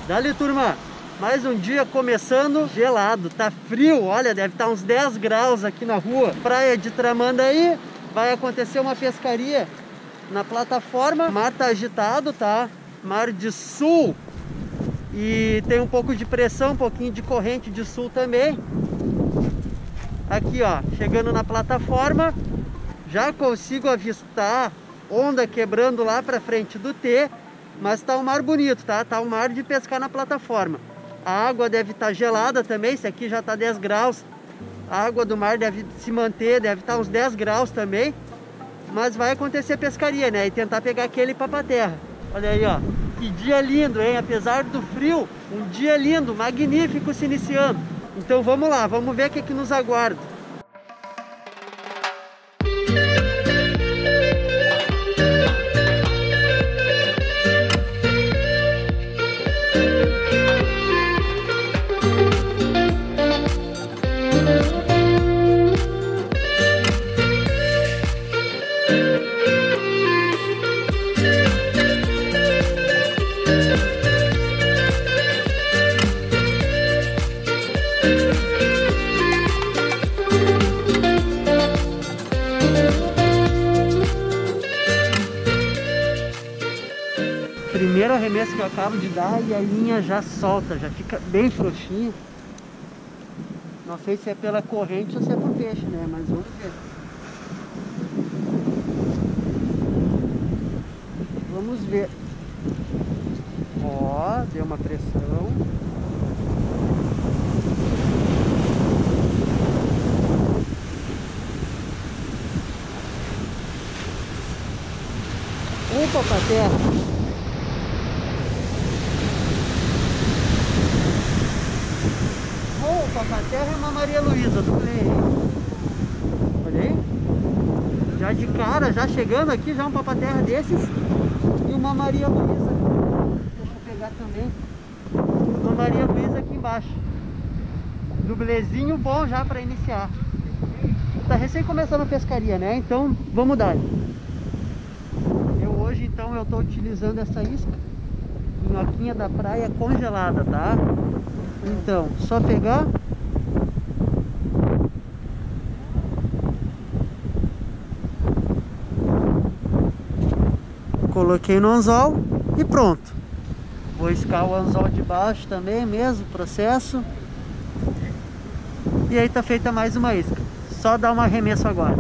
Dali, turma, mais um dia começando gelado, tá frio, olha, deve estar uns 10 graus aqui na rua. Praia de Tramandaí, vai acontecer uma pescaria na plataforma. O mar tá agitado, tá? Mar de sul e tem um pouco de pressão, um pouquinho de corrente de sul também. Aqui, ó, chegando na plataforma, já consigo avistar onda quebrando lá pra frente do T. Mas tá um mar bonito, tá? Tá um mar de pescar na plataforma. A água deve estar gelada também, esse aqui já tá 10 graus. A água do mar deve se manter, deve estar uns 10 graus também. Mas vai acontecer pescaria, né? E tentar pegar aquele papaterra. Olha aí, ó. Que dia lindo, hein? Apesar do frio, um dia lindo, magnífico se iniciando. Então vamos lá, vamos ver o que nos aguarda. Primeiro arremesso que eu acabo de dar e a linha já solta, já fica bem frouxinha. Não sei se é pela corrente ou se é por peixe, né? Mas vamos ver. Vamos ver. Ó, deu uma pressão. Opa, paterra! O papaterra é uma Maria Luísa do Play. Olha aí. Já de cara, já chegando aqui, já um papaterra desses. E uma Maria Luísa. Deixa eu pegar também. Uma Maria Luísa aqui embaixo. Dublezinho bom já para iniciar. Tá recém começando a pescaria, né? Então vamos dar. Hoje então eu tô utilizando essa isca. Minhoquinha da praia congelada, tá? Então, só pegar. Coloquei no anzol e pronto. Vou iscar o anzol de baixo também, mesmo processo. E aí tá feita mais uma isca. Só dar um arremesso agora.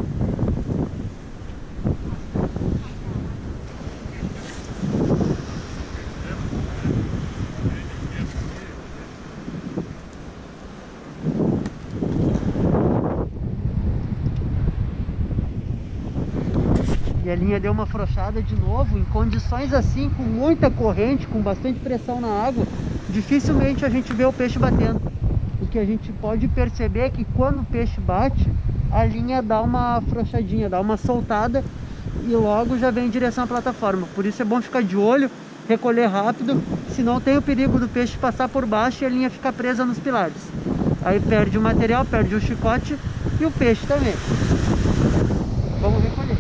E a linha deu uma afrouxada de novo. Em condições assim, com muita corrente, com bastante pressão na água, dificilmente a gente vê o peixe batendo. O que a gente pode perceber é que quando o peixe bate, a linha dá uma afrouxadinha, dá uma soltada e logo já vem em direção à plataforma. Por isso é bom ficar de olho, recolher rápido, senão tem o perigo do peixe passar por baixo e a linha ficar presa nos pilares. Aí perde o material, perde o chicote e o peixe também. Vamos recolher.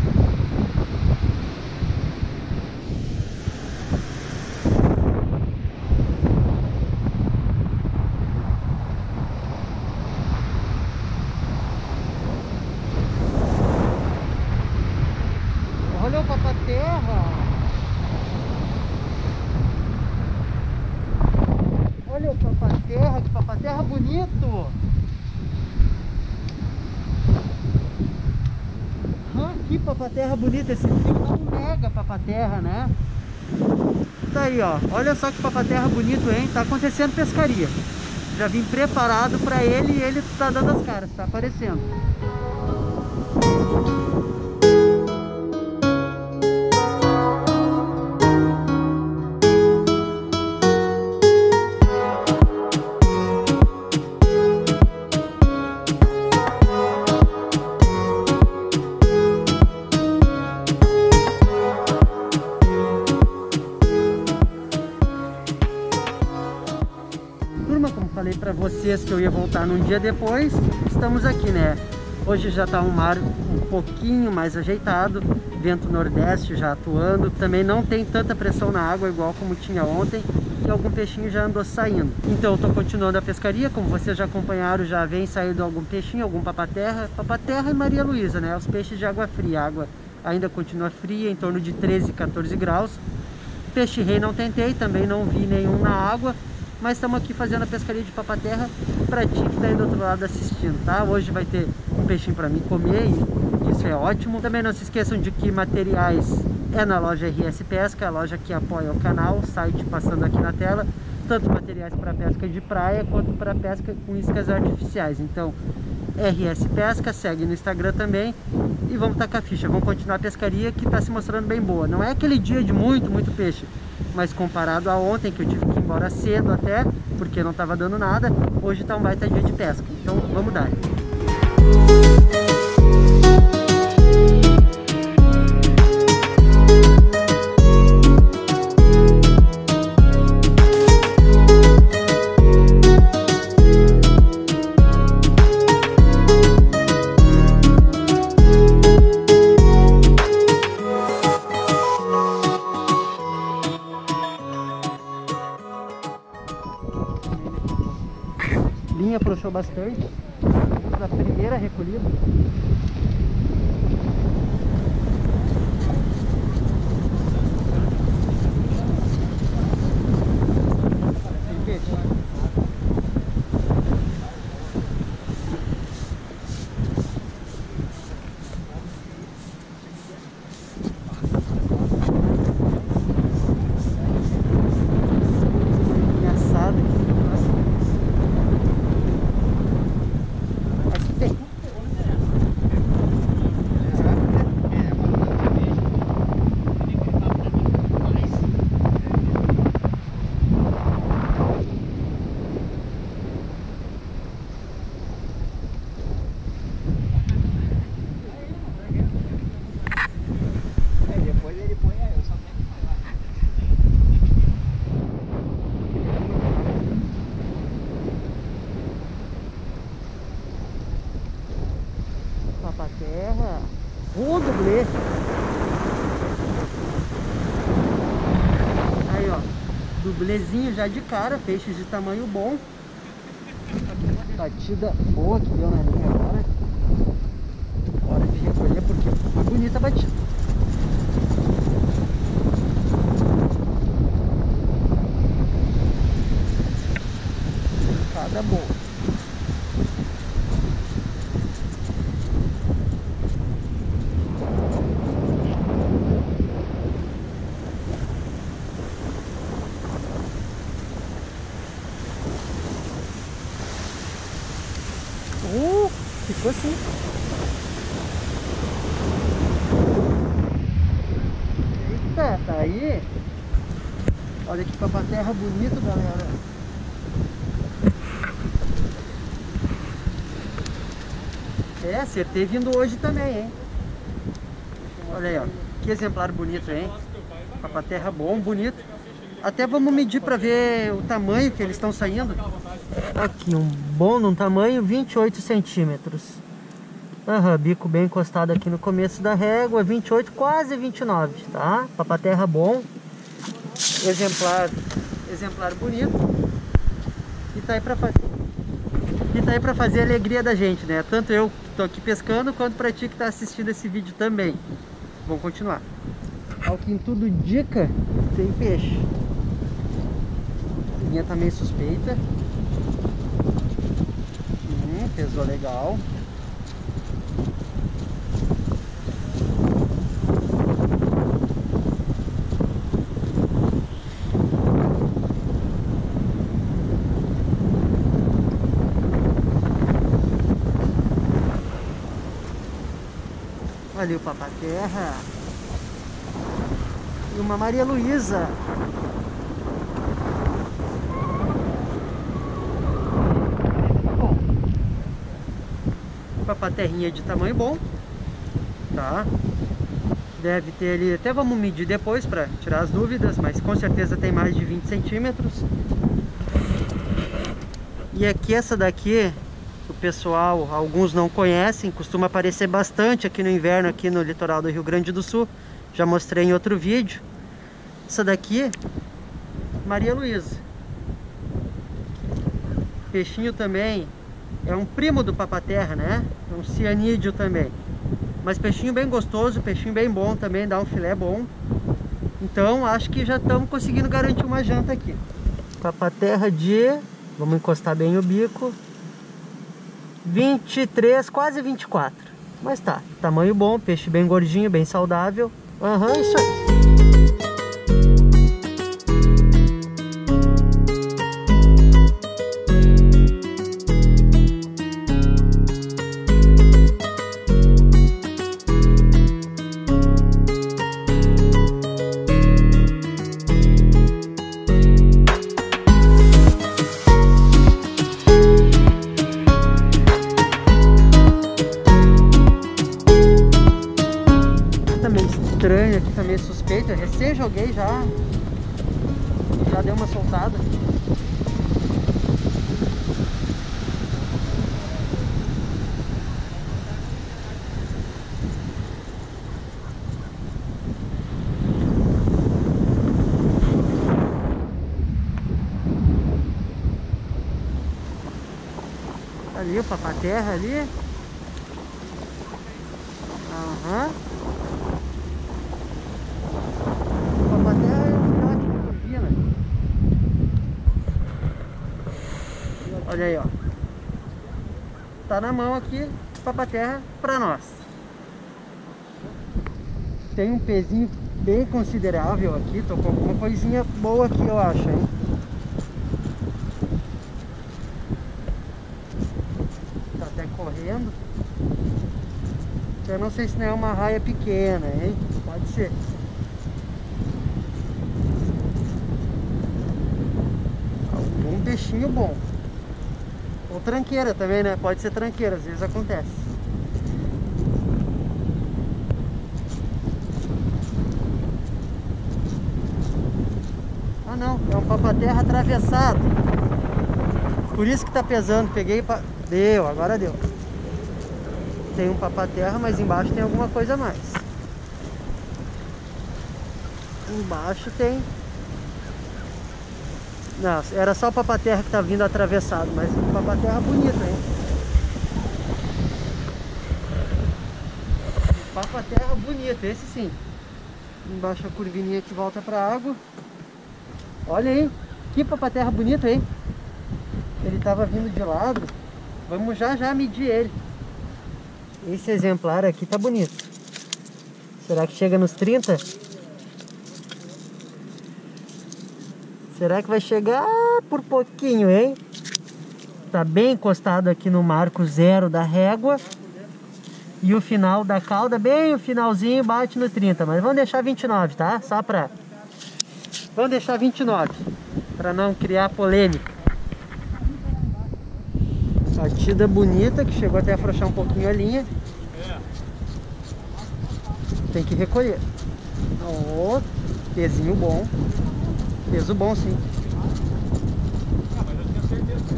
Olha o papaterra. Olha o papaterra, que papaterra bonito. Que papaterra bonita. Esse fio dá um mega papaterra, né? Tá aí, ó. Olha só que papaterra bonito, hein? Tá acontecendo pescaria. Já vim preparado pra ele e ele tá dando as caras, tá aparecendo. Como falei para vocês que eu ia voltar num dia depois, estamos aqui, né? Hoje já tá um mar um pouquinho mais ajeitado, vento nordeste já atuando, também não tem tanta pressão na água igual como tinha ontem, e algum peixinho já andou saindo. Então eu tô continuando a pescaria, como vocês já acompanharam, já vem saindo algum peixinho, algum papaterra e Maria Luísa, né? Os peixes de água fria, a água ainda continua fria, em torno de 13, 14 graus. Peixe-rei não tentei, também não vi nenhum na água, mas estamos aqui fazendo a pescaria de papaterra para ti que tá aí do outro lado assistindo, tá? Hoje vai ter um peixinho para mim comer e isso é ótimo. Também não se esqueçam de que materiais é na loja RS Pesca, a loja que apoia o canal, o site passando aqui na tela, tanto materiais para pesca de praia quanto para pesca com iscas artificiais. Então, RS Pesca, segue no Instagram também e vamos tacar ficha, vamos continuar a pescaria que está se mostrando bem boa. Não é aquele dia de muito peixe, mas comparado a ontem que eu tive que ir embora cedo até, porque não estava dando nada, hoje está um baita dia de pesca, então vamos dar. Linha afrouxou bastante na primeira recolhida. Tem peixe. Papaterra, dublê. Aí ó, dublezinho já de cara, peixes de tamanho bom. Batida boa que deu na linha agora. Hora de recolher porque foi bonita a batida. Cada boa. Ficou assim. Eita, tá aí. Olha que papaterra bonito, galera. É, acertei vindo hoje também, hein. Olha aí, ó. Que exemplar bonito, hein. Papaterra bom, bonito. Até vamos medir para ver o tamanho que eles estão saindo. Aqui, um bom num tamanho 28 centímetros. Bico bem encostado aqui no começo da régua, 28, quase 29, tá? Papaterra bom. Exemplar bonito. E tá aí pra fazer a alegria da gente, né? Tanto eu que tô aqui pescando, quanto pra ti que tá assistindo esse vídeo também. Vamos continuar. Ao que em tudo indica, tem peixe. A linha tá meio suspeita. Pesou legal. Ali o papaterra. E uma Maria Luísa. Papaterrinha de tamanho bom, tá? Deve ter ali, até vamos medir depois para tirar as dúvidas, mas com certeza tem mais de 20 centímetros. E aqui essa daqui, o pessoal, alguns não conhecem, costuma aparecer bastante aqui no inverno, aqui no litoral do Rio Grande do Sul. Já mostrei em outro vídeo. Essa daqui, Maria Luísa. Peixinho também é um primo do papaterra, né? É um cianídeo também. Mas peixinho bem gostoso, peixinho bem bom também, dá um filé bom. Então acho que já estamos conseguindo garantir uma janta aqui. Papaterra de... Vamos encostar bem o bico. 23, quase 24. Mas tá, tamanho bom, peixe bem gordinho, bem saudável. Aham, isso aí. Estranho aqui também, suspeito. Eu recém joguei já deu uma soltada. Ali o papaterra ali. Aham. Olha aí, ó. Tá na mão aqui, papaterra pra nós. Tem um pezinho bem considerável aqui. Tô com alguma coisinha boa aqui, eu acho, hein? Tá até correndo. Eu não sei se não é uma raia pequena, hein? Pode ser. Um peixinho bom. Ou tranqueira também, né? Pode ser tranqueira, às vezes acontece. Ah não, é um papaterra atravessado. Por isso que tá pesando. Peguei e... Deu, agora deu. Tem um papaterra, mas embaixo tem alguma coisa a mais. Embaixo tem... Não, era só o papaterra que tá vindo atravessado, mas o papaterra bonito, hein? Papaterra bonito, esse sim. Embaixo a curvinha que volta pra água. Olha aí, que papaterra bonito, hein? Ele tava vindo de lado. Vamos já medir ele. Esse exemplar aqui tá bonito. Será que chega nos 30? Será que vai chegar por pouquinho, hein? Tá bem encostado aqui no marco zero da régua. E o final da cauda, bem o finalzinho, bate no 30. Mas vamos deixar 29, tá? Só pra... Vamos deixar 29. Pra não criar polêmica. Batida bonita, que chegou até a afrouxar um pouquinho a linha. Tem que recolher. Oh, pezinho bom. Peso bom, sim. Ah, mas eu tinha certeza.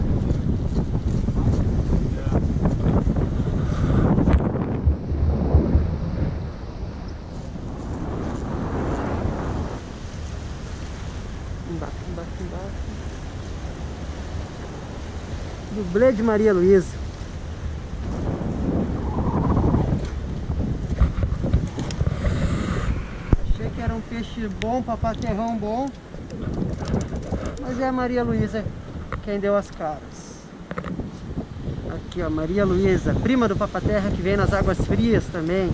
Embaixo. Dublê de Maria Luísa. Achei que era um peixe bom, papaterrão bom. Mas é a Maria Luísa quem deu as caras. Aqui, ó, Maria Luísa, prima do papaterra, que vem nas águas frias também.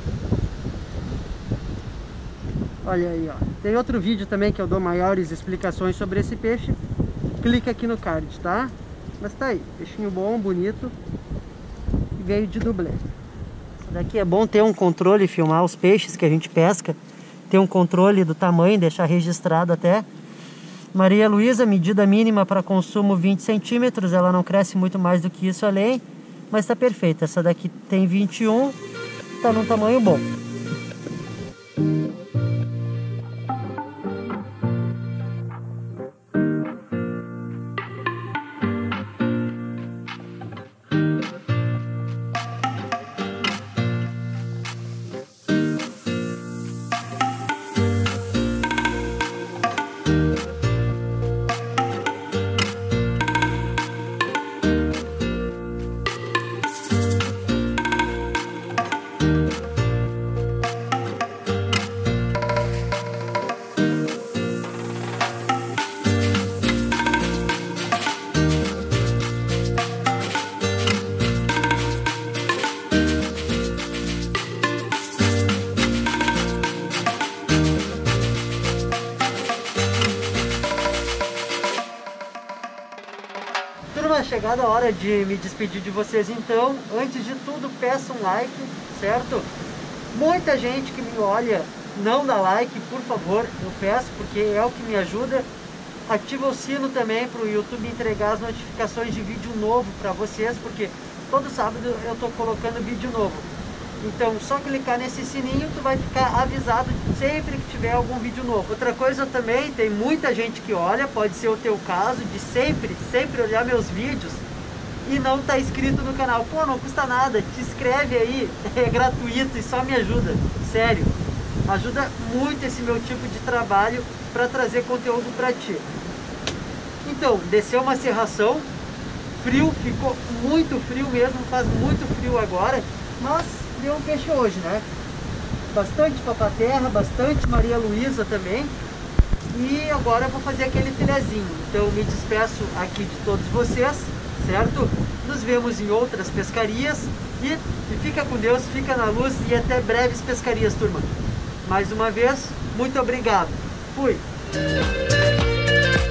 Olha aí, ó. Tem outro vídeo também que eu dou maiores explicações sobre esse peixe. Clica aqui no card, tá? Mas tá aí, peixinho bom, bonito. E veio de dublê. Isso daqui é bom ter um controle, filmar os peixes que a gente pesca. Ter um controle do tamanho, deixar registrado até. Maria Luísa, medida mínima para consumo 20 centímetros. Ela não cresce muito mais do que isso além. Mas tá perfeita. Essa daqui tem 21. Tá num tamanho bom. Turma, chegada a hora de me despedir de vocês então. Antes de tudo, peço um like, certo? Muita gente que me olha não dá like, por favor, eu peço, porque é o que me ajuda. Ativa o sino também para o YouTube entregar as notificações de vídeo novo para vocês, porque todo sábado eu estou colocando vídeo novo. Então, só clicar nesse sininho, tu vai ficar avisado sempre que tiver algum vídeo novo. Outra coisa também, tem muita gente que olha, pode ser o teu caso, de sempre olhar meus vídeos e não tá inscrito no canal. Pô, não custa nada, te inscreve aí, é gratuito e só me ajuda, sério. Ajuda muito esse meu tipo de trabalho para trazer conteúdo para ti. Então, desceu uma serração, frio, ficou muito frio mesmo, faz muito frio agora, mas deu um peixe hoje, né? Bastante papaterra, bastante Maria Luísa também. E agora eu vou fazer aquele filezinho. Então me despeço aqui de todos vocês, certo? Nos vemos em outras pescarias e fica com Deus, fica na luz e até breves pescarias, turma. Mais uma vez, muito obrigado. Fui!